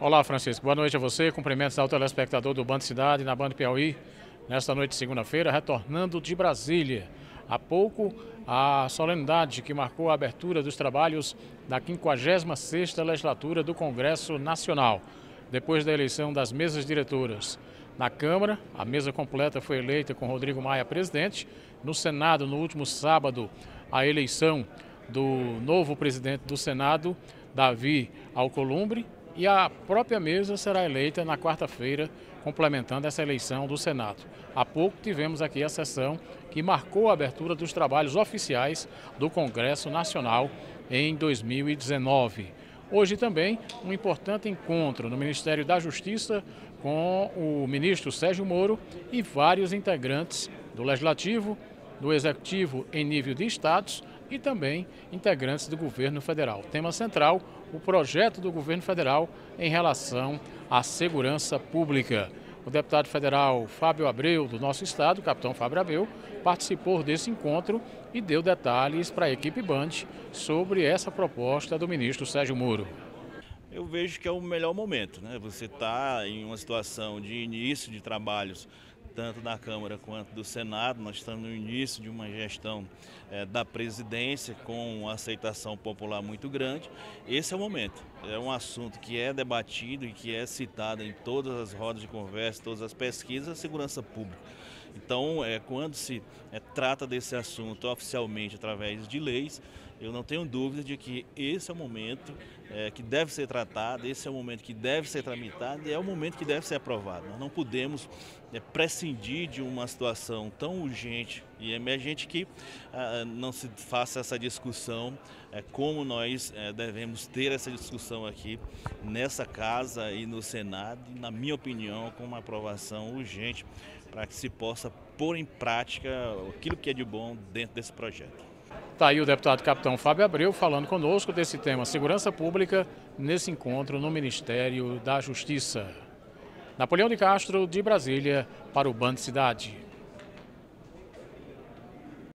Olá, Francisco. Boa noite a você. Cumprimentos ao telespectador do Band Cidade, na Band Piauí, nesta noite de segunda-feira, retornando de Brasília. Há pouco, a solenidade que marcou a abertura dos trabalhos da 56ª legislatura do Congresso Nacional, depois da eleição das mesas diretoras. Na Câmara, a mesa completa foi eleita com Rodrigo Maia presidente. No Senado, no último sábado, a eleição do novo presidente do Senado, Davi Alcolumbre, e a própria mesa será eleita na quarta-feira, complementando essa eleição do Senado. Há pouco tivemos aqui a sessão que marcou a abertura dos trabalhos oficiais do Congresso Nacional em 2019. Hoje também um importante encontro no Ministério da Justiça com o ministro Sérgio Moro e vários integrantes do Legislativo, do Executivo em nível de estados e também integrantes do governo federal. Tema central, o projeto do governo federal em relação à segurança pública. O deputado federal Fábio Abreu, do nosso estado, o capitão Fábio Abreu, participou desse encontro e deu detalhes para a equipe Band sobre essa proposta do ministro Sérgio Moro. Eu vejo que é o melhor momento, né? Você está em uma situação de início de trabalhos, tanto da Câmara quanto do Senado. Nós estamos no início de uma gestão da presidência com uma aceitação popular muito grande. Esse é o momento. É um assunto que é debatido e que é citado em todas as rodas de conversa, todas as pesquisas, a segurança pública. Então, quando se trata desse assunto oficialmente através de leis, eu não tenho dúvida de que esse é o momento que deve ser tratado, esse é o momento que deve ser tramitado e é o momento que deve ser aprovado. Nós não podemos prescindir de uma situação tão urgente e emergente que não se faça essa discussão como nós devemos ter essa discussão aqui nessa casa e no Senado, e, na minha opinião, com uma aprovação urgente para que se possa pôr em prática aquilo que é de bom dentro desse projeto. Está aí o deputado capitão Fábio Abreu falando conosco desse tema segurança pública nesse encontro no Ministério da Justiça. Napoleão de Castro, de Brasília, para o Band Cidade.